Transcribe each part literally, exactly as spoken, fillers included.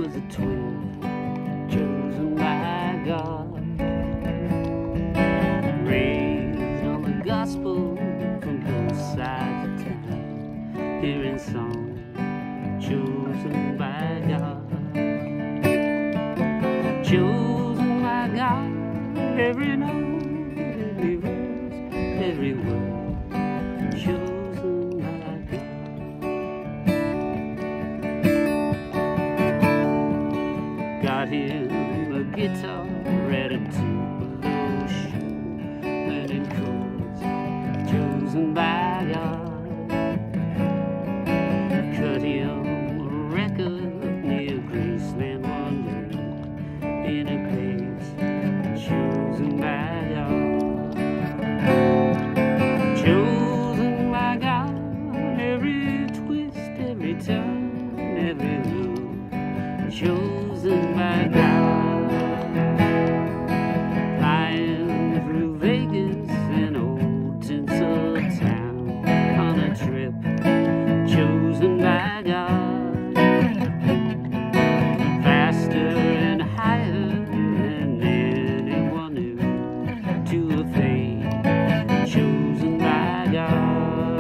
was a twin chosen by God, raised on the gospel from both sides of town, hearing songs chosen by God, chosen by God. Every note, every verse, every word, chosen by God. Got him a guitar, read a tubular shoe, learning chords, chosen by God. Cut him a record near Graceland one day, in a place chosen by God, chosen by God. Every twist, every turn, every move, chosen by God. Flying through Vegas and old Tinsel Town on a trip, chosen by God. Faster and higher than anyone knew, to a fate chosen by God,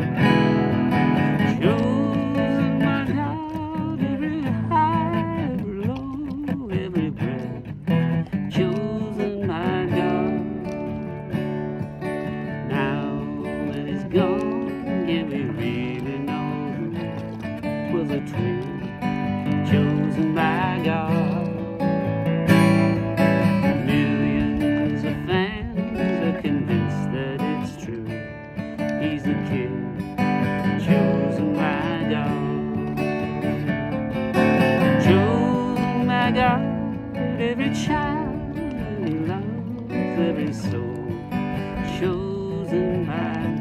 chosen by God. Every high, every low, every breath, chosen by God. Now that he's gone, yeah, we really know who was a twin chosen by God. Millions of fans are convinced that it's true. He's the kid chosen by God, chosen by God. Every child he loves, every soul chosen by God.